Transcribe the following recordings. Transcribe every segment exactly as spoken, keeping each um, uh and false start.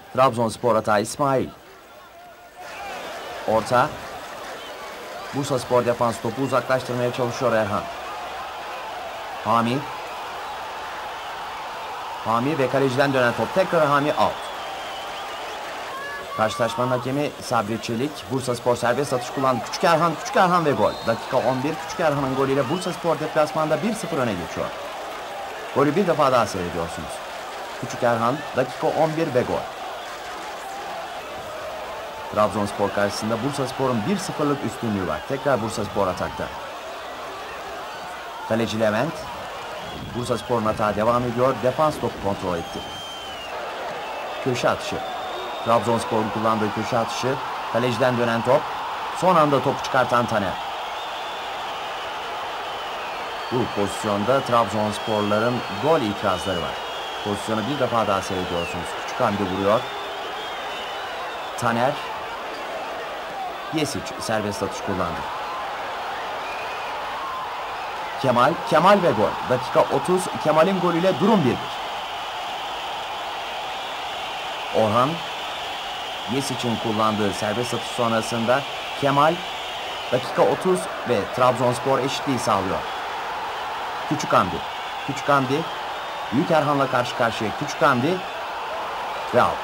Trabzonspor hata İsmail. Orta. Bursaspor defans topu uzaklaştırmaya çalışıyor Erhan. Hami. Hami ve kaleciden dönen top tekrar Hami out. Karşılaşmanın hakemi Sabri Çelik. Bursaspor serbest atış kullandı. Küçük Erhan, Küçük Erhan ve gol. Dakika on bir. Küçük Erhan'ın golüyle Bursaspor deplasmanda bir sıfır öne geçiyor. Golü bir defa daha seyrediyorsunuz. Küçük Erhan, dakika on bir ve gol. Trabzonspor karşısında Bursaspor'un bir sıfırlık üstünlüğü var. Tekrar Bursaspor atakta. Kaleci Levent. Bursaspor'un hata devam ediyor. Defans topu kontrol etti. Köşe atışı. Trabzonspor'un kullandığı köşe atışı. Kaleciden dönen top. Son anda topu çıkartan Taner. Bu pozisyonda Trabzonsporların gol itirazları var. Pozisyonu bir defa daha seyrediyorsunuz. Küçük hamle vuruyor. Taner. Yesic serbest atış kullandı. Kemal, Kemal ve gol. Dakika otuz. Kemal'in golüyle durum bir bir. Orhan. Yesic'in kullandığı serbest atış sonrasında Kemal dakika otuz ve Trabzonspor eşitliği sağlıyor. Küçük Hamdi. Küçük Hamdi. Büyük Erhan'la karşı karşıya. Küçük Hamdi ve out.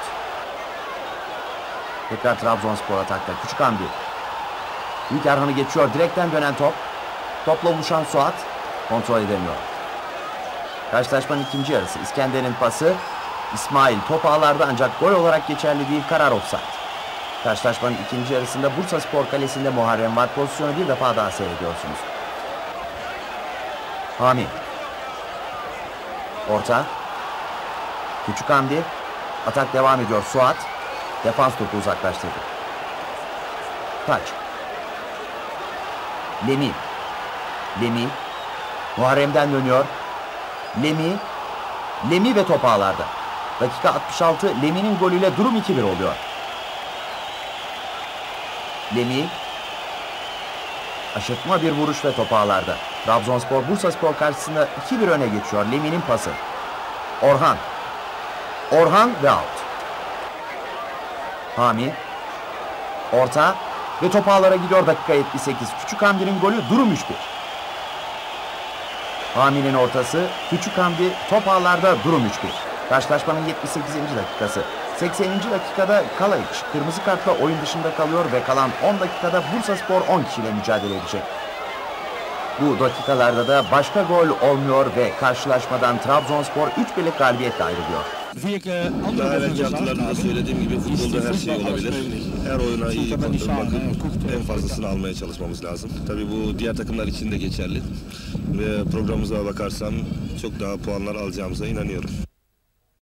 Tekrar Trabzonspor atakta. Küçük Hamdi. Büyük Erhan'ı geçiyor. Direkten dönen top. Topla buluşan Suat kontrol edemiyor. Karşılaşmanın ikinci yarısı. İskender'in pası. İsmail top ağlarda ancak gol olarak geçerli değil. Karar offside. Karşılaşmanın ikinci yarısında Bursaspor kalesinde Muharrem var. Pozisyonu bir defa daha seyrediyorsunuz. Hami. Orta. Küçük Hamdi. Atak devam ediyor. Suat. Defans topu uzaklaştırdı. Taç. Lemi. Lemi. Muharrem'den dönüyor. Lemi. Lemi ve top ağlarda. Dakika altmış altı. Lemi'nin golüyle durum iki bir oluyor. Lemi. Aşırtma bir vuruş ve top ağlarda. Trabzonspor Bursaspor karşısında iki bir öne geçiyor. Lemi'nin pası. Orhan. Orhan ve out. Hami. Orta. Ve top ağlara gidiyor dakika yetmiş sekiz. Küçük Hamdi'nin golü durum üç bir. Hami'nin ortası. Küçük Hamdi top ağlarda durum üç bir. Karşılaşmanın yetmiş sekizinci dakikası. sekseninci dakikada Kalayiç kırmızı kartla oyun dışında kalıyor ve kalan on dakikada Bursaspor on kişiyle mücadele edecek. Bu dakikalarda da başka gol olmuyor ve karşılaşmadan Trabzonspor üç birlik galibiyetle ayrılıyor. Daha evvelki haftalarda söylediğim gibi futbolda her şey olabilir. Her oyuna iyi kontrol bakıp en fazlasını almaya çalışmamız lazım. Tabii bu diğer takımlar için de geçerli. Ve programımıza bakarsam çok daha puanlar alacağımıza inanıyorum.